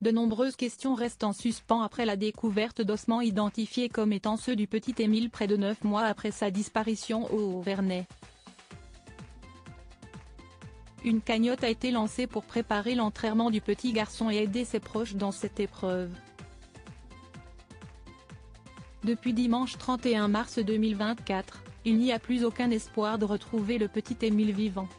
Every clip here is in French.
De nombreuses questions restent en suspens après la découverte d'ossements identifiés comme étant ceux du petit Émile près de 9 mois après sa disparition au Haut-Vernay. Une cagnotte a été lancée pour préparer l'enterrement du petit garçon et aider ses proches dans cette épreuve. Depuis dimanche 31 mars 2024, il n'y a plus aucun espoir de retrouver le petit Émile vivant.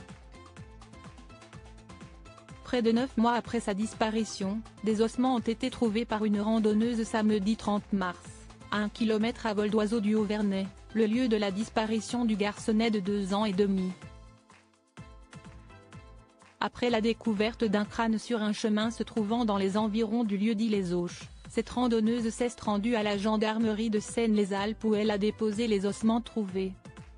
Près de 9 mois après sa disparition, des ossements ont été trouvés par une randonneuse samedi 30 mars, à 1 km à vol d'oiseau du Haut-Vernay, le lieu de la disparition du garçonnet de 2 ans et demi. Après la découverte d'un crâne sur un chemin se trouvant dans les environs du lieu-dit Les Auches, cette randonneuse s'est rendue à la gendarmerie de Seine-les-Alpes où elle a déposé les ossements trouvés.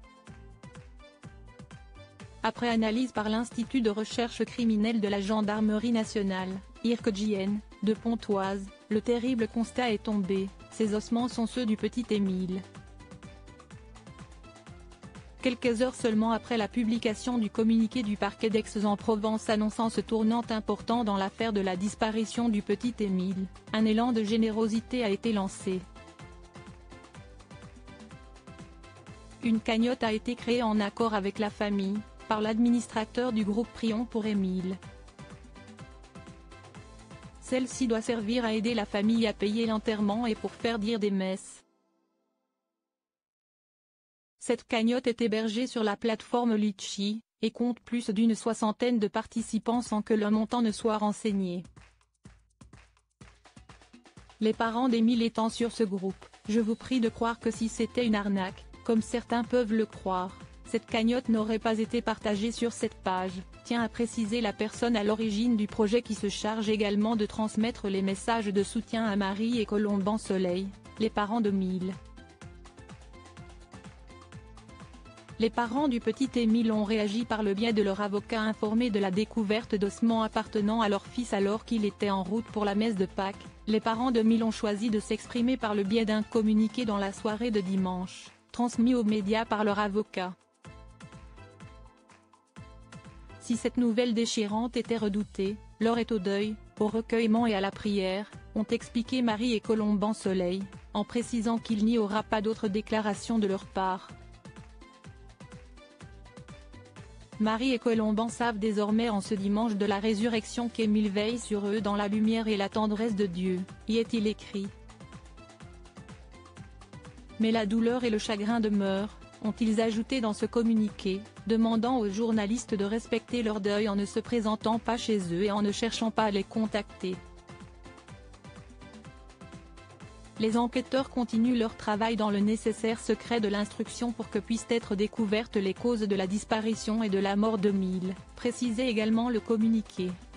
Après analyse par l'Institut de recherche criminelle de la Gendarmerie nationale, IRCGN, de Pontoise, le terrible constat est tombé, ces ossements sont ceux du petit Émile. Quelques heures seulement après la publication du communiqué du parquet d'Aix-en-Provence annonçant ce tournant important dans l'affaire de la disparition du petit Émile, un élan de générosité a été lancé. Une cagnotte a été créée en accord avec la famille, par l'administrateur du groupe Prions pour Émile. Celle-ci doit servir à aider la famille à payer l'enterrement et pour faire dire des messes. Cette cagnotte est hébergée sur la plateforme Litchi, et compte plus d'une soixantaine de participants sans que le montant ne soit renseigné. Les parents d'Émile étant sur ce groupe, je vous prie de croire que si c'était une arnaque, comme certains peuvent le croire, cette cagnotte n'aurait pas été partagée sur cette page, tient à préciser la personne à l'origine du projet qui se charge également de transmettre les messages de soutien à Marie et Colomban Soleil, les parents d'Émile. Les parents du petit Émile ont réagi par le biais de leur avocat informé de la découverte d'ossements appartenant à leur fils alors qu'il était en route pour la messe de Pâques. Les parents d'Émile ont choisi de s'exprimer par le biais d'un communiqué dans la soirée de dimanche, transmis aux médias par leur avocat. Si cette nouvelle déchirante était redoutée, l'heure est au deuil, au recueillement et à la prière, ont expliqué Marie et Colomban Soleil, en précisant qu'il n'y aura pas d'autres déclarations de leur part. Marie et Colomban savent désormais en ce dimanche de la résurrection qu'Émile veille sur eux dans la lumière et la tendresse de Dieu, y est-il écrit. Mais la douleur et le chagrin demeurent, ont-ils ajouté dans ce communiqué, demandant aux journalistes de respecter leur deuil en ne se présentant pas chez eux et en ne cherchant pas à les contacter. Les enquêteurs continuent leur travail dans le nécessaire secret de l'instruction pour que puissent être découvertes les causes de la disparition et de la mort d'Émile, précisait également le communiqué.